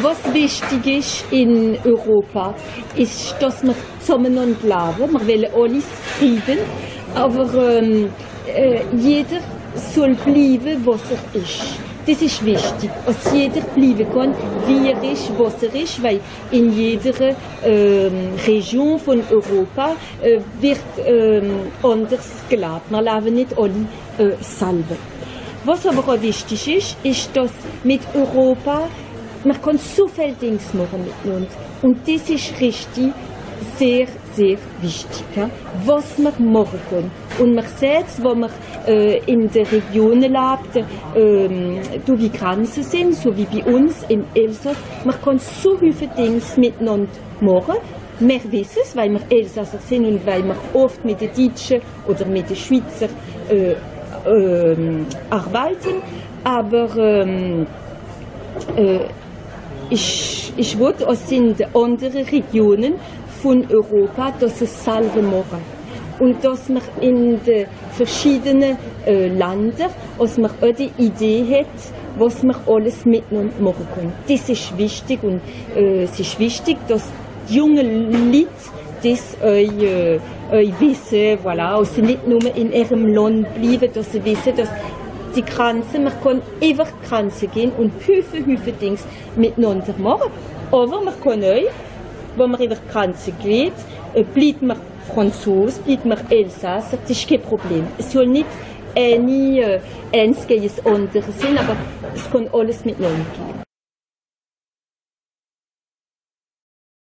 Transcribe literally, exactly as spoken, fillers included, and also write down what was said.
Was wichtig ist in Europa, ist, dass wir zusammeneinander leben. Wir wollen alle Frieden, aber ähm, äh, jeder soll bleiben, was er ist. Das ist wichtig, dass jeder bleiben kann, wie er ist, was er ist, weil in jeder ähm, Region von Europa äh, wird ähm, anders gelebt. Wir leben nicht alle äh, selber. Was aber auch wichtig ist, ist, dass mit Europa man kann so viele Dinge machen miteinander. Und das ist richtig sehr, sehr wichtig, ja? Was man machen kann. Und man sieht es, wo man äh, in den Regionen lebt, äh, da wie Grenzen sind, so wie bei uns in Elsass, man kann so viele Dinge miteinander machen. Wir wissen es, weil wir Elsasser sind und weil wir oft mit den Deutschen oder mit den Schweizern äh, äh, arbeiten. Aber ähm, äh, ich, ich will aus den anderen Regionen von Europa, dass es selber machen. Und dass man in den verschiedenen äh, Ländern, dass man auch die Idee hat, was man alles miteinander machen kann. Das ist wichtig und äh, es ist wichtig, dass die jungen Leute das euch, äh, euch wissen, voilà, dass sie nicht nur in ihrem Land bleiben, dass sie wissen, dass die Grenzen, man kann einfach die Grenzen gehen und viele, viele Dinge miteinander machen. Aber man kann euch, wenn man über die Grenze geht, bleibt man Franzose, bleibt man Elsasser, das ist kein Problem. Es soll nicht eine, äh, eins gegen das andere sein, aber es kann alles miteinander gehen.